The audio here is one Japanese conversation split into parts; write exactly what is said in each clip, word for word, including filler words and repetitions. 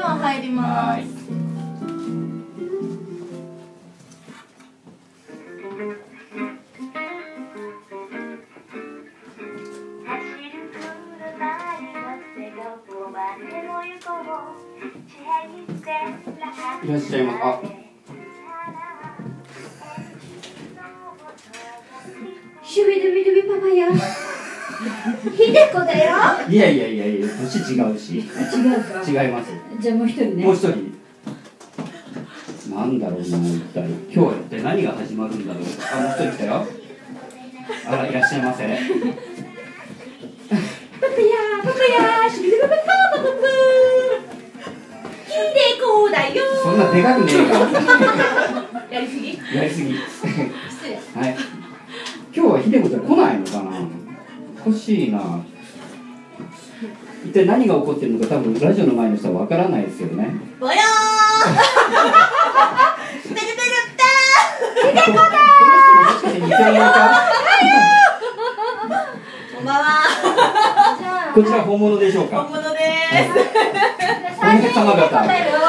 は入ります。 いらっしゃいます。あ、 シュビルビルビパパやひでこだよ。 いやいやいやいや、年違うし。違うか。 違います。 じゃあもう一人ね。 もう一人。なんだろうな、一体。今日は一体何が始まるんだろう。あ、もう一人来たよ。あら、いらっしゃいませ。 パパやパパやシュビルビルパパパパひでこだよ。 そんなでかくねえから。 やりすぎ？ やりすぎ。 失礼。 はい。今日はひでこちゃん来ないのかな。おかしいな。一体何が起こってるのか、多分ラジオの前の人はわからないですよね。 ぼよー。ペルペルったー。ひでこだー。 この人ももしかして偽物か。 こんばんは。 こちら本物でしょうか。 本物でーす。 お姉様方。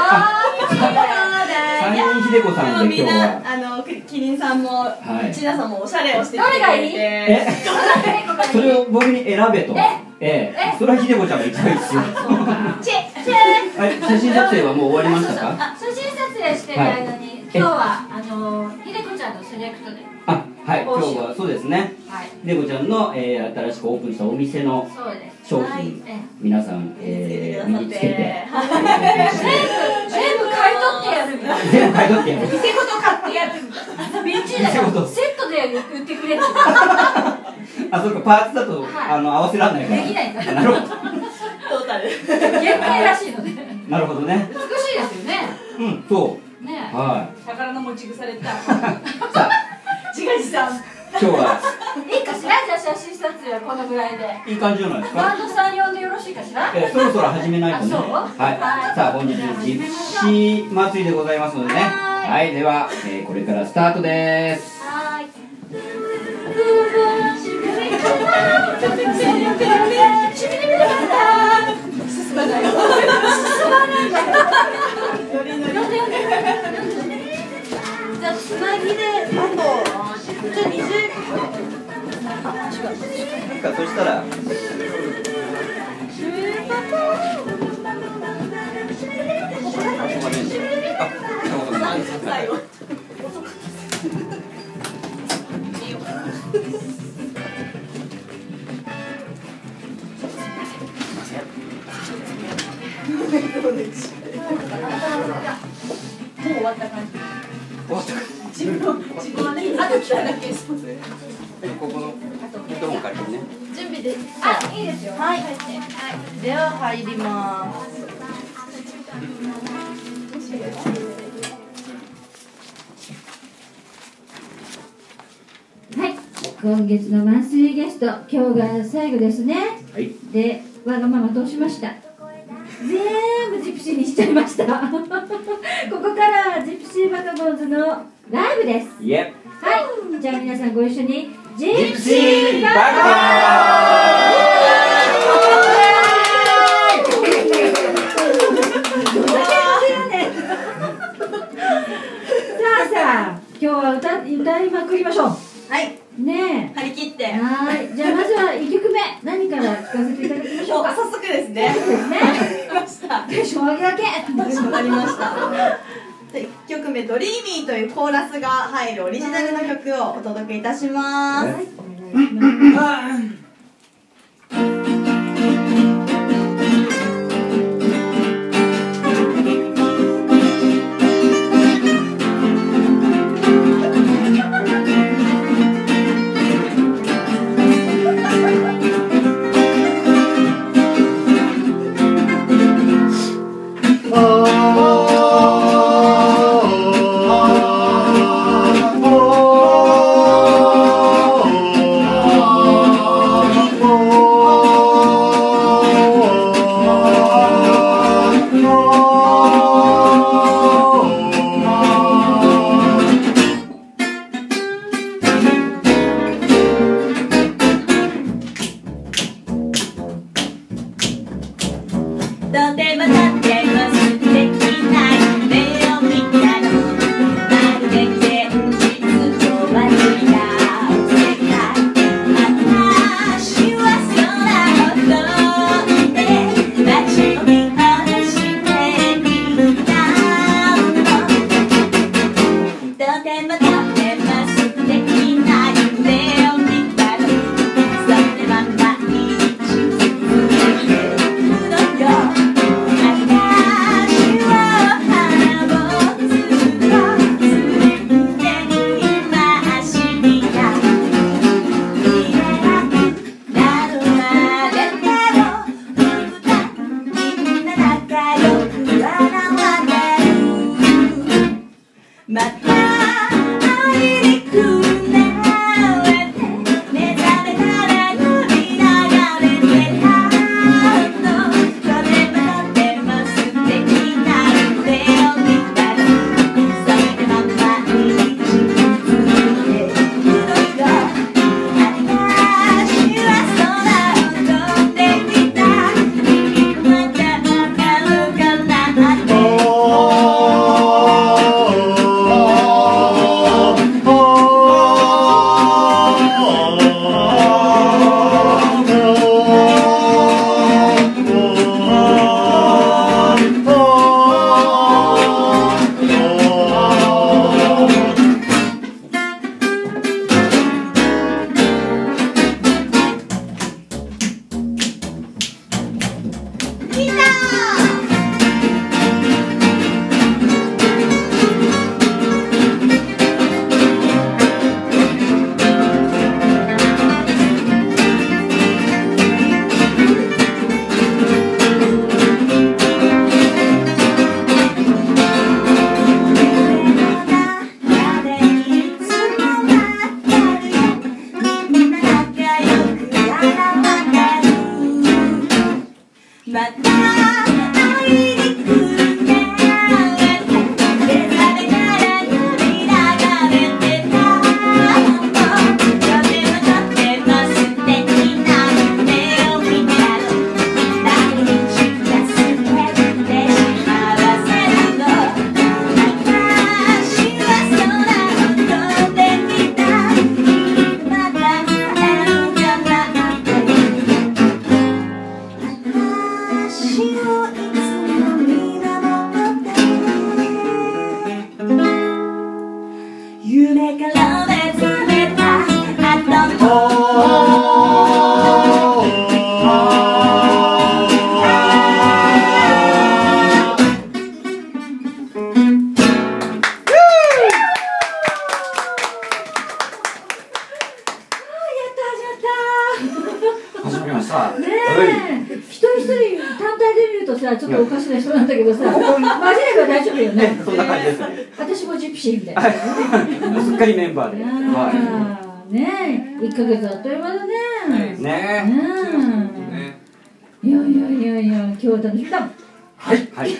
三人ひでこさんで今日は。 あのキリンさんもちなさんもおしゃれをしてきてくれて。 え、それを僕に選べと。ええ、それはひでこちゃんが一番いいですよ。はい、写真撮影はもう終わりましたか。 写真撮影してる間に今日はあのひでこちゃんのセレクトで。 あ、はい、今日はそうですね。ひでこちゃんの新しくオープンしたお店の商品、皆さん身につけて。 全部買い取ってやるみたいな。 全部買い取ってやる。 店ごと買ってやるみたいな。ビッチーだからセットで売ってくれって。 あ、そうか、パーツだとあの合わせられないから。 できないんだ。 なるほど。 トータル。 限界らしいので。 なるほどね。 美しいですよね。 うん、そう。 ね。 はい。 宝の持ち腐れた。 さあ、 自画自賛。 今日は。 いいかしら、じゃあ写真撮影はこのぐらいで。 いい感じじゃないですか。 バンドさん呼んでよろしいかしら。 え、そろそろ始めないとね。 そう。 はい。さあ、本日ジプシー祭りでございますのでね。はい、では、えー、これからスタートです。 はい。進まないよ。進まないんだよ。呼んで呼んで。じゃあつなぎであとじゃあにじゅう。 なんかそしたら。 最後。もう終わった感じ。 終わった。 自分自分はね、あと来ただけです。 ここのヘッドホン借りてね。 準備で。 あ、いいですよ。 はい。では入ります。 はい。今月のマンスリーゲスト、今日が最後ですね。 はい。 で、わがままどうしました。全部ジプシーにしちゃいましたここからはジプシーバカボンズのライブです。 イエ。 はい、じゃあ皆さんご一緒にジプシーバカボンズ。 さあさあ、今日は歌歌いまくりましょう。 はいねえ、 張り切って。 はい、じゃあまずはいっきょくめ何から聴かせていただきましょうか。 早速ですね。 そうですね。テンション上げだけ。 わかりました。いっきょくめ「ドリーミー」というコーラスが入るオリジナルの曲をお届けいたします。 Oh また会いに来るね目覚めたら涙が出てたのそれまでも素敵な夢を見たらそれでも毎日続けるのよ私は空を飛んでみた君またわかるかなってみんなまた会いに来るね目覚めたら涙が出てたのとてもとても素敵な夢を見たの毎日が全て幸せなの私は空を飛んでみた君また会えるかなって私をいつも見守って夢から目覚めた頭始まりました。 ねえ、一人一人単体で見るとさ、ちょっとおかしな人なんだけどさ、交えば大丈夫よね。 そんな感じですね。 私もジプシーみたいな。 すっかりメンバーで。はあーねえ、いっかげつあっという間だね。 い。ねねえ。いやいやいやいや、今日は楽しみだ。 はい。はい。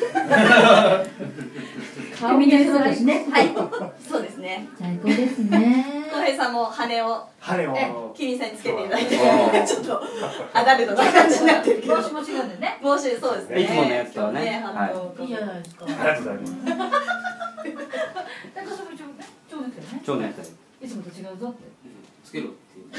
顔みんなそうですね。 はいそうですね最高ですね。 浩平さんも羽を羽をキリンさんにつけていただいてあちょっとアダルトな感じになってるけど帽子も違うんだよね。 帽子そうですねいつものやつとはね今日ハットをいいじゃないですか。 ありがとうございます。 なんかそれちょうちょうですよね。 蝶のやつ。 いつもと違うぞって。 つけろっていう。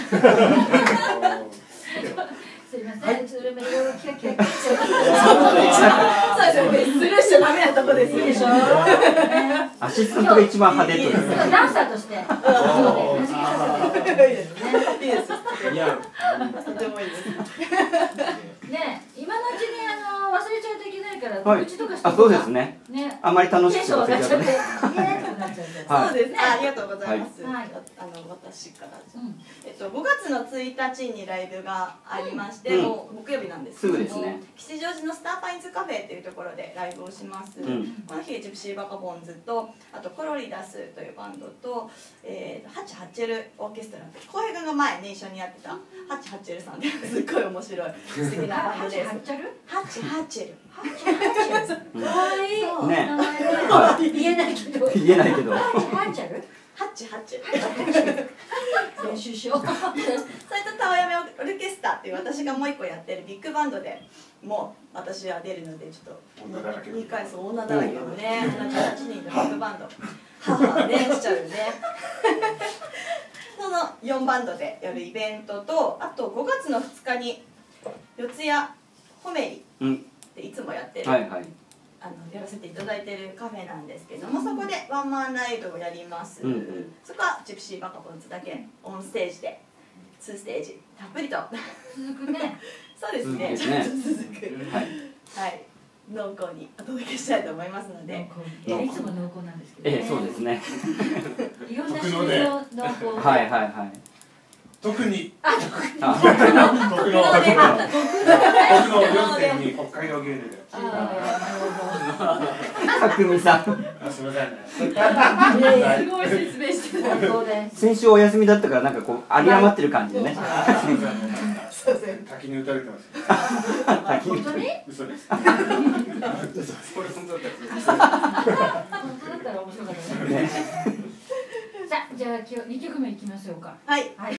すみません。ちょっといろいろキラキラキラキそうですよねスルーしちゃダメなとこですよいいでしょ。 アシスタントが一番派手という。 ダンサーとして。そうで、 いいですねいいですいや、 とてもいいですね、今のうちにあの忘れちゃうといけないから、 はい口とかしてあ、そうですね。 ね。 あまり楽しくテンション上がっちゃって、 てイエーってなっちゃうんで。 はいそうですねありがとうございますはいあの私からうんえっと、ごがつのついたちにライブがありまして、 うんもう木曜日なんですけどもすぐですね吉祥寺のスターパインズカフェっていうところでライブをします、 うんこの日ジプシーバカボンズとあとコロリダスというバンドと、えー、ハチハチェルオーケストラって浩平君が前ね一緒にやってたハチハチェルさんですっごい面白い素敵なバンドですハッチャル？ ハチハチェルハッチャル。可愛い。 そうね名前では言えないけど。 言えないけど。 ハッチャル？ ハチハチェル練習しよう。 それとタワヤメオルケスタっていう私がもう一個やってるビッグバンドでもう私は出るのでちょっと女だらけにかいそう女だらけのね同じはちにんのビッグバンド母ねしちゃうねそのよんバンドでやるイベントとあとごがつのふつかに四谷ホメリうん。 っていつもやってる、 はいはい。 あのやらせていただいてるカフェなんですけどもそこでワンマンライブをやります、 うんうんそこはジプシーバカボンズだけオンステージでツーステージたっぷりと続くね。 そうですね続くねちょっと続くはい。 はい濃厚にお届けしたいと思いますのでいやいつも濃厚なんですけどね。 ええ、そうですね。 いろんな種類の濃厚。 はいはいはい。 特にあ、 特の特の特のであった特のよんてんに北海道牛乳で。 ああ、なるほど。 たくみさん。 そすみませんね。 すごい説明してる。 最高です。 先週お休みだったからなんかこう有り余ってる感じでね。 滝に打たれてます。 本当に？ 嘘です。 これ本当だったら。本当だったら面白かったね。さあ、じゃあ今日にきょくめいきましょうか。 はい。 はい。